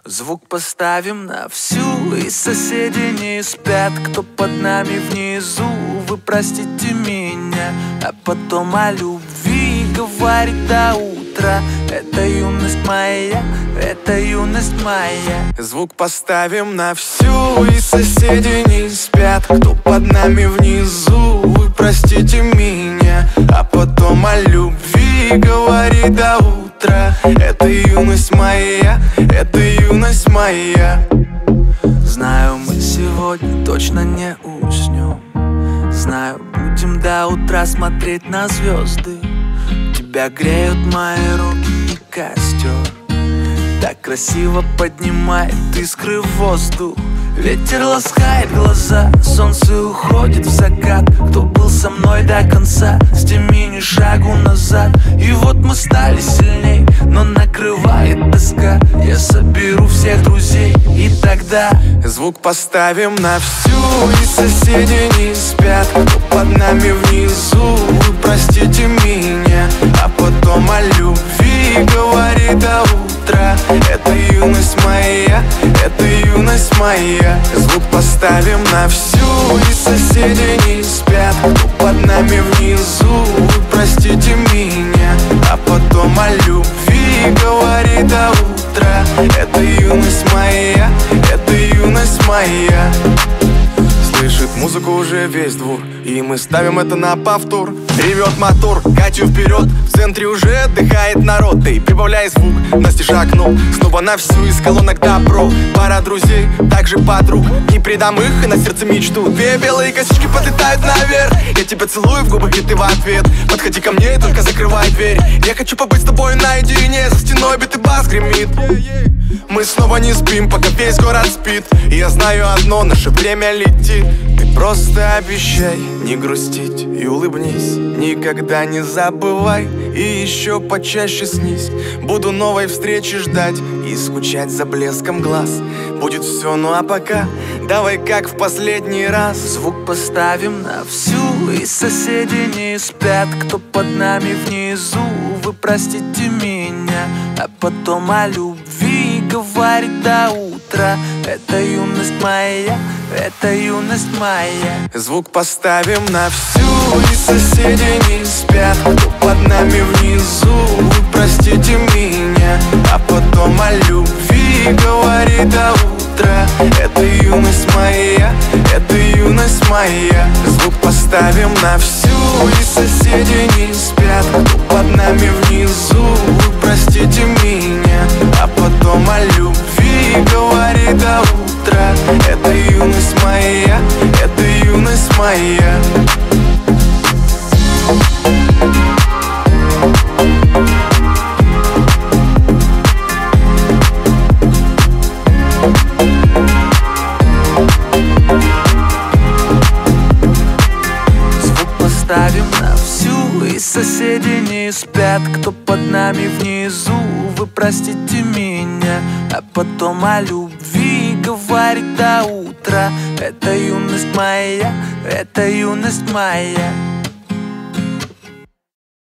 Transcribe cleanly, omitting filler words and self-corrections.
Звук поставим на всю, и соседи не спят. Кто под нами внизу, вы простите меня. А потом о любви говорит до утра. Это юность моя, это юность моя. Звук поставим на всю, и соседи не спят. Кто под нами внизу, вы простите меня. А потом о любви говорит до утра. Это юность моя, это юность моя. Знаю, мы сегодня точно не уснем. Знаю, будем до утра смотреть на звезды. Тебя греют мои руки и костер. Так красиво поднимает искры в воздух. Ветер ласкает глаза, солнце уходит в закат. Кто был со мной до конца, с теми ни шагу назад. И вот мы стали сильней, но накрывает тоска. Я соберу всех друзей, и тогда звук поставим на всю, и соседи не спят. Кто под нами внизу, вы простите меня. А потом о любви говорит до утра. Это юность моя, это юность моя. Звук поставим на всю, и соседи не спят. Кто под нами внизу, вы простите меня. А потом о любви говорит до утра. Это юность моя, это юность моя. Слышит музыку уже весь двор, и мы ставим это на повтор. Ревет мотор, катю вперед, в центре уже отдыхает народ. Ты прибавляй звук, настежь окно, снова на всю из колонок добро. Пара друзей, также подруг, не предам их и на сердце мечту. Две белые косички подлетают наверх, я тебя целую в губы, и ты в ответ. Подходи ко мне и только закрывай дверь. Я хочу побыть с тобой наедине, за стеной битый бас гремит. Мы снова не спим, пока весь город спит. И я знаю одно, наше время летит. Ты просто обещай не грустить и улыбнись. Никогда не забывай и еще почаще снись. Буду новой встречи ждать и скучать за блеском глаз. Будет все, ну а пока давай как в последний раз. Звук поставим на всю, и соседи не спят. Кто под нами внизу, вы простите меня. А потом о любви говорит до утра. Это юность моя, это юность моя. Звук поставим на всю, и соседи не спят. Кто под нами внизу, вы простите меня. А потом о любви говорит до утра. Это юность моя, это юность моя. Звук поставим на всю, и соседи не спят. Кто под нами внизу, вы простите меня. А потом о любви говорит до утра. Это юность моя, это юность моя. Звук поставим на всю, и соседи не спят. Кто под нами внизу, вы простите меня. А потом о любви говорит до утра. Это юность моя, это юность моя.